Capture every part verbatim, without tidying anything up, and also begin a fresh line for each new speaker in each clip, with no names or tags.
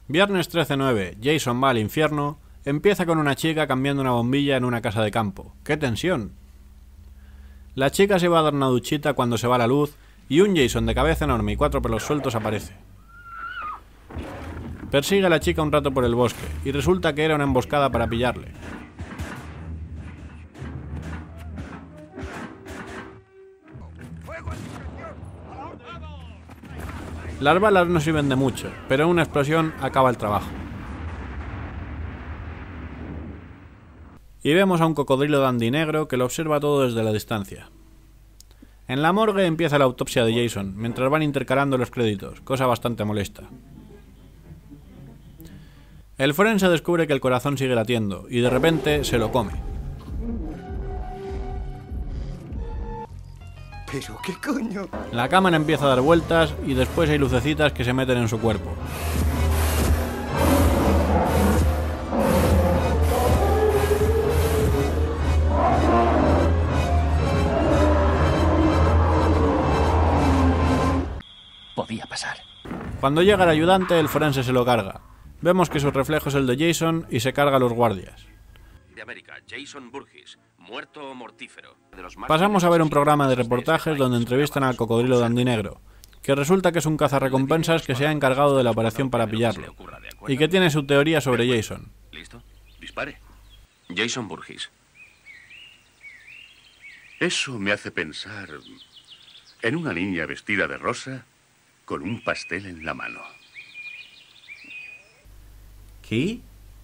Viernes trece nueve, Jason va al infierno, empieza con una chica cambiando una bombilla en una casa de campo. ¡Qué tensión! La chica se va a dar una duchita cuando se va la luz y un Jason de cabeza enorme y cuatro pelos sueltos aparece. Persigue a la chica un rato por el bosque y resulta que era una emboscada para pillarle. Las balas no sirven de mucho, pero una explosión acaba el trabajo. Y vemos a un cocodrilo dandy negro que lo observa todo desde la distancia. En la morgue empieza la autopsia de Jason, mientras van intercalando los créditos, cosa bastante molesta. El forense descubre que el corazón sigue latiendo, y de repente se lo come.
¿Pero qué coño?
La cámara empieza a dar vueltas y después hay lucecitas que se meten en su cuerpo.
Podía pasar.
Cuando llega el ayudante, el forense se lo carga. Vemos que su reflejo es el de Jason y se carga a los guardias.
De América, Jason Burgess, muerto o mortífero. De los
Pasamos a ver un programa de reportajes donde entrevistan al cocodrilo dandy negro, que resulta que es un cazarrecompensas que se ha encargado de la operación para pillarlo, y que tiene su teoría sobre Jason.
¿Listo? Dispare. Jason Burgess.
Eso me hace pensar en una niña vestida de rosa con un pastel en la mano.
¿Qué?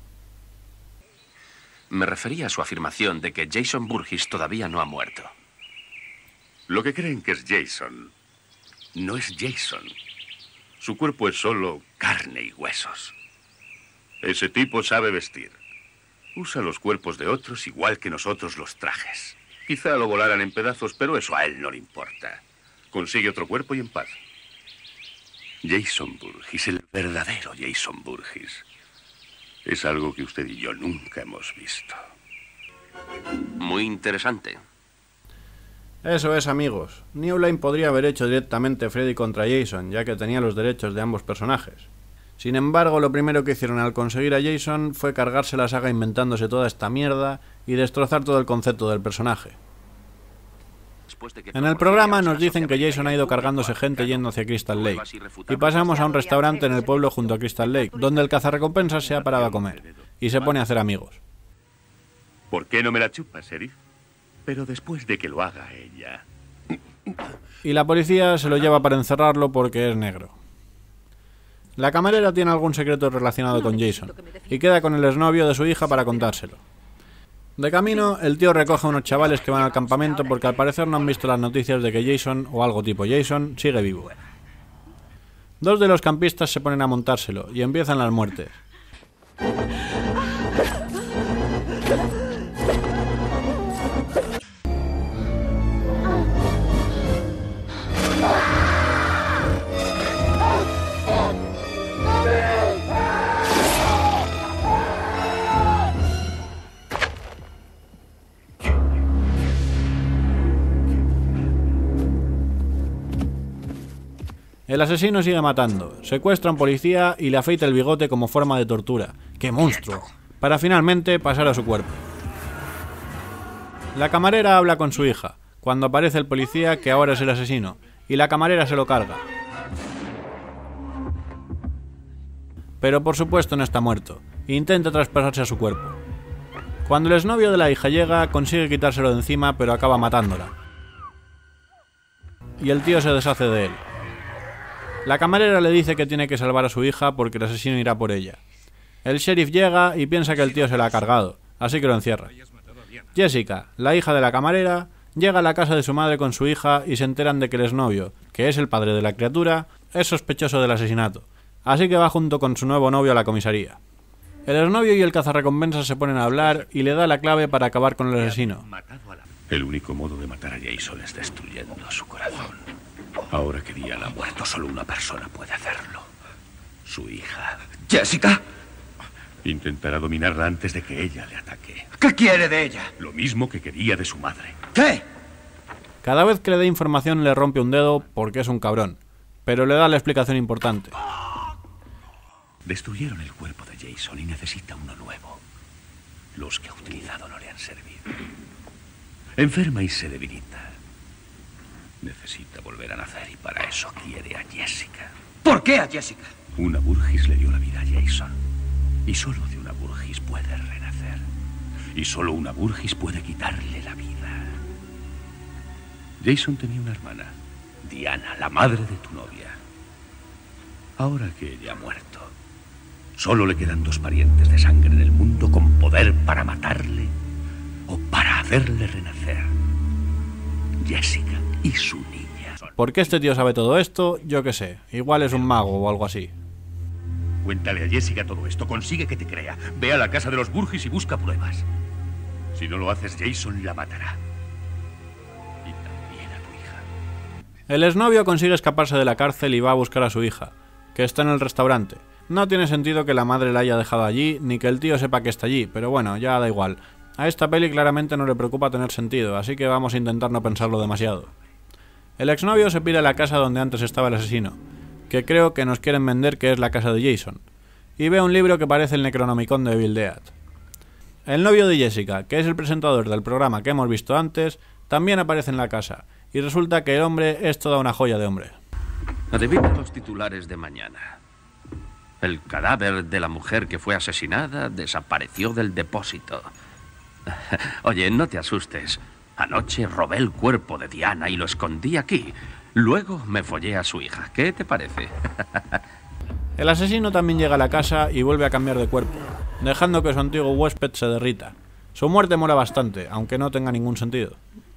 Me refería a su afirmación de que Jason Burgess todavía no ha muerto.
Lo que creen que es Jason no es Jason. Su cuerpo es solo carne y huesos. Ese tipo sabe vestir. Usa los cuerpos de otros igual que nosotros los trajes. Quizá lo volaran en pedazos, pero eso a él no le importa. Consigue otro cuerpo y en paz. Jason Burgess, el verdadero Jason Burgess, es algo que usted y yo nunca hemos visto.
Muy interesante.
Eso es, amigos. New Line podría haber hecho directamente Freddy contra Jason, ya que tenía los derechos de ambos personajes. Sin embargo, lo primero que hicieron al conseguir a Jason fue cargarse la saga inventándose toda esta mierda y destrozar todo el concepto del personaje. En el programa nos dicen que Jason ha ido cargándose gente yendo hacia Crystal Lake, y pasamos a un restaurante en el pueblo junto a Crystal Lake, donde el cazarrecompensas se ha parado a comer, y se pone a hacer amigos.
¿Por qué no me la chupas, Sheriff? Pero después de que lo haga ella.
Y la policía se lo lleva para encerrarlo porque es negro. La camarera tiene algún secreto relacionado con Jason, y queda con el exnovio de su hija para contárselo. De camino, el tío recoge a unos chavales que van al campamento porque al parecer no han visto las noticias de que Jason, o algo tipo Jason, sigue vivo. Dos de los campistas se ponen a montárselo y empiezan las muertes. El asesino sigue matando, secuestra a un policía y le afeita el bigote como forma de tortura. ¡Qué monstruo! Para finalmente pasar a su cuerpo. La camarera habla con su hija, cuando aparece el policía que ahora es el asesino, y la camarera se lo carga. Pero por supuesto no está muerto, e intenta traspasarse a su cuerpo. Cuando el exnovio de la hija llega, consigue quitárselo de encima, pero acaba matándola. Y el tío se deshace de él. La camarera le dice que tiene que salvar a su hija porque el asesino irá por ella. El sheriff llega y piensa que el tío se la ha cargado, así que lo encierra. Jessica, la hija de la camarera, llega a la casa de su madre con su hija y se enteran de que el exnovio, que es el padre de la criatura, es sospechoso del asesinato, así que va junto con su nuevo novio a la comisaría. El exnovio y el cazarrecompensas se ponen a hablar y le da la clave para acabar con el asesino.
El único modo de matar a Jason es destruyendo su corazón. Ahora que Diana ha muerto, solo una persona puede hacerlo. Su hija.
¿Jessica?
Intentará dominarla antes de que ella le ataque.
¿Qué quiere de ella?
Lo mismo que quería de su madre.
¿Qué?
Cada vez que le da información le rompe un dedo porque es un cabrón, pero le da la explicación importante.
Destruyeron el cuerpo de Jason y necesita uno nuevo. Los que ha utilizado no le han servido. Enferma y se debilita. Necesita volver a nacer y para eso quiere a Jessica.
¿Por qué a Jessica?
Una Burgess le dio la vida a Jason. Y solo de una Burgess puede renacer. Y solo una Burgess puede quitarle la vida. Jason tenía una hermana, Diana, la madre de tu novia. Ahora que ella ha muerto, solo le quedan dos parientes de sangre en el mundo con poder para matarle o para hacerle renacer. Jessica y su niña.
¿Por qué este tío sabe todo esto? Yo qué sé. Igual es un mago o algo así.
Cuéntale a Jessica todo esto, consigue que te crea. Ve a la casa de los Burgess y busca pruebas. Si no lo haces, Jason la matará. Y también a tu hija.
El exnovio consigue escaparse de la cárcel y va a buscar a su hija, que está en el restaurante. No tiene sentido que la madre la haya dejado allí, ni que el tío sepa que está allí, pero bueno, ya da igual. A esta peli claramente no le preocupa tener sentido, así que vamos a intentar no pensarlo demasiado. El exnovio se pira a la casa donde antes estaba el asesino, que creo que nos quieren vender que es la casa de Jason, y ve un libro que parece el Necronomicon de Evil Dead. El novio de Jessica, que es el presentador del programa que hemos visto antes, también aparece en la casa, y resulta que el hombre es toda una joya de hombre.
Adivina los titulares de mañana. El cadáver de la mujer que fue asesinada desapareció del depósito. Oye, no te asustes. Anoche robé el cuerpo de Diana y lo escondí aquí. Luego me follé a su hija. ¿Qué te parece?
El asesino también llega a la casa y vuelve a cambiar de cuerpo, dejando que su antiguo huésped se derrita. Su muerte mola bastante, aunque no tenga ningún sentido.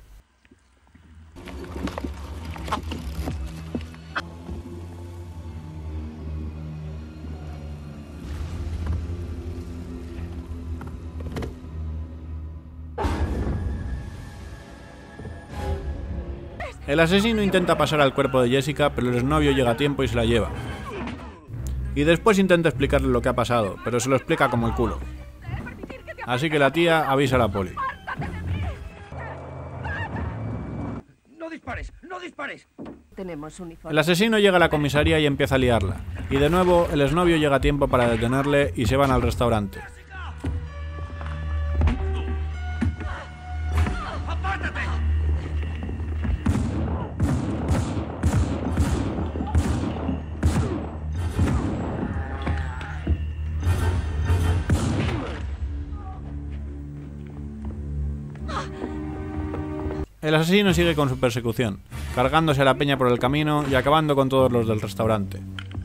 El asesino intenta pasar al cuerpo de Jessica, pero el exnovio llega a tiempo y se la lleva. Y después intenta explicarle lo que ha pasado, pero se lo explica como el culo. Así que la tía avisa a la poli.
¡No dispares! ¡No dispares!
Tenemos uniforme.
El asesino llega a la comisaría y empieza a liarla. Y de nuevo, el exnovio llega a tiempo para detenerle y se van al restaurante. El asesino sigue con su persecución, cargándose a la peña por el camino y acabando con todos los del restaurante.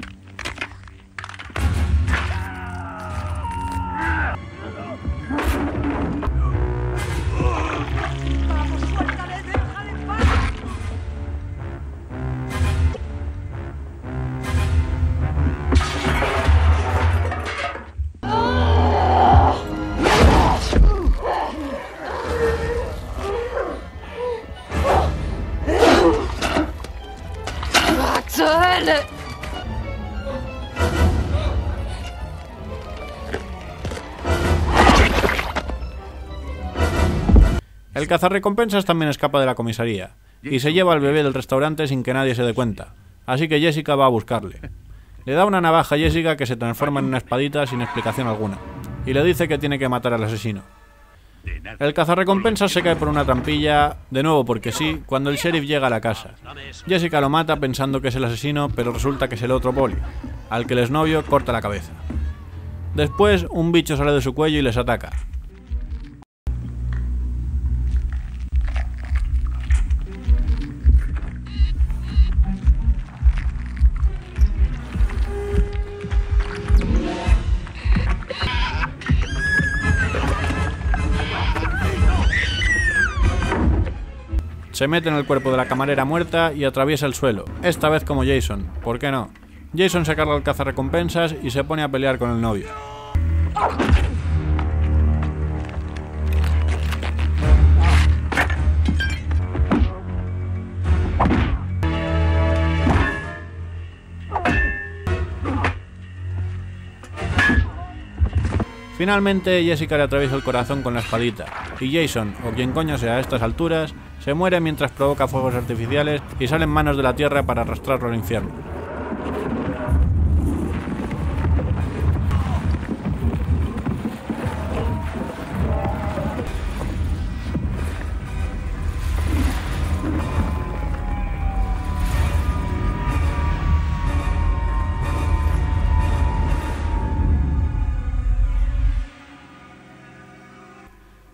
El cazarrecompensas también escapa de la comisaría y se lleva al bebé del restaurante sin que nadie se dé cuenta, así que Jessica va a buscarle. Le da una navaja a Jessica que se transforma en una espadita sin explicación alguna, y le dice que tiene que matar al asesino. El cazarrecompensas se cae por una trampilla, de nuevo porque sí, cuando el sheriff llega a la casa. Jessica lo mata pensando que es el asesino, pero resulta que es el otro poli, al que el exnovio corta la cabeza. Después, un bicho sale de su cuello y les ataca. Se mete en el cuerpo de la camarera muerta y atraviesa el suelo, esta vez como Jason, ¿por qué no? Jason se carga el cazarrecompensas y se pone a pelear con el novio. Finalmente Jessica le atraviesa el corazón con la espadita, y Jason, o quien coño sea a estas alturas, se muere mientras provoca fuegos artificiales y sale en manos de la tierra para arrastrarlo al infierno.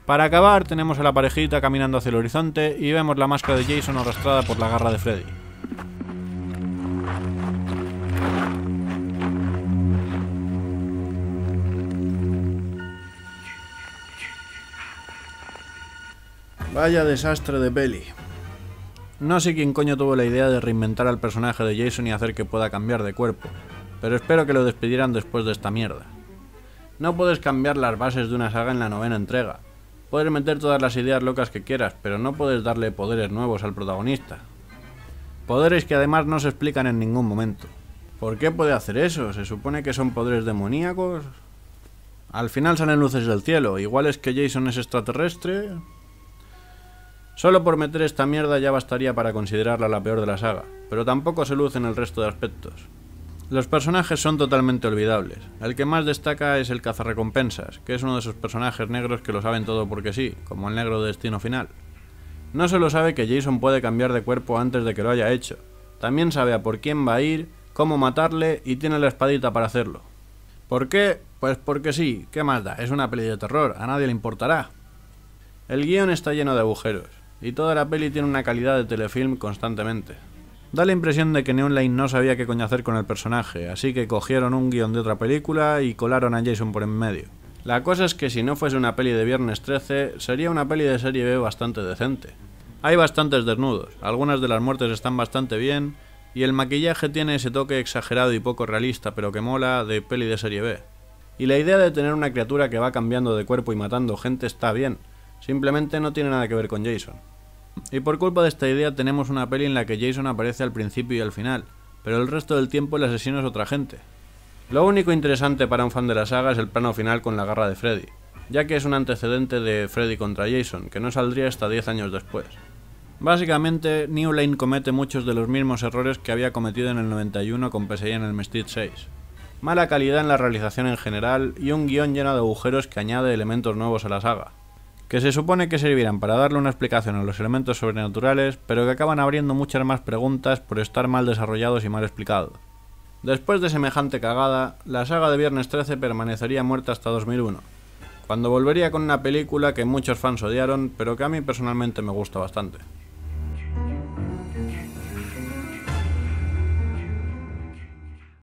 Para acabar, tenemos a la parejita caminando hacia el horizonte y vemos la máscara de Jason arrastrada por la garra de Freddy. Vaya desastre de peli. No sé quién coño tuvo la idea de reinventar al personaje de Jason y hacer que pueda cambiar de cuerpo, pero espero que lo despidieran después de esta mierda. No puedes cambiar las bases de una saga en la novena entrega. Puedes meter todas las ideas locas que quieras, pero no puedes darle poderes nuevos al protagonista. Poderes que además no se explican en ningún momento. ¿Por qué puede hacer eso? ¿Se supone que son poderes demoníacos? Al final salen luces del cielo, igual es que Jason es extraterrestre. Solo por meter esta mierda ya bastaría para considerarla la peor de la saga, pero tampoco se luce en el resto de aspectos. Los personajes son totalmente olvidables. El que más destaca es el cazarrecompensas, que es uno de esos personajes negros que lo saben todo porque sí, como el negro de Destino Final. No solo sabe que Jason puede cambiar de cuerpo antes de que lo haya hecho, también sabe a por quién va a ir, cómo matarle y tiene la espadita para hacerlo. ¿Por qué? Pues porque sí, ¿qué más da? Es una peli de terror, a nadie le importará. El guión está lleno de agujeros, y toda la peli tiene una calidad de telefilm constantemente. Da la impresión de que Neon Lane no sabía qué coño hacer con el personaje, así que cogieron un guión de otra película y colaron a Jason por en medio. La cosa es que si no fuese una peli de Viernes trece, sería una peli de serie B bastante decente. Hay bastantes desnudos, algunas de las muertes están bastante bien, y el maquillaje tiene ese toque exagerado y poco realista, pero que mola, de peli de serie B. Y la idea de tener una criatura que va cambiando de cuerpo y matando gente está bien, simplemente no tiene nada que ver con Jason. Y por culpa de esta idea tenemos una peli en la que Jason aparece al principio y al final, pero el resto del tiempo el asesino es otra gente. Lo único interesante para un fan de la saga es el plano final con la garra de Freddy, ya que es un antecedente de Freddy contra Jason, que no saldría hasta diez años después. Básicamente, New Line comete muchos de los mismos errores que había cometido en el noventa y uno con Pesadilla en Elm Street seis. Mala calidad en la realización en general y un guión lleno de agujeros que añade elementos nuevos a la saga, que se supone que servirán para darle una explicación a los elementos sobrenaturales, pero que acaban abriendo muchas más preguntas por estar mal desarrollados y mal explicados. Después de semejante cagada, la saga de Viernes trece permanecería muerta hasta dos mil uno, cuando volvería con una película que muchos fans odiaron, pero que a mí personalmente me gusta bastante.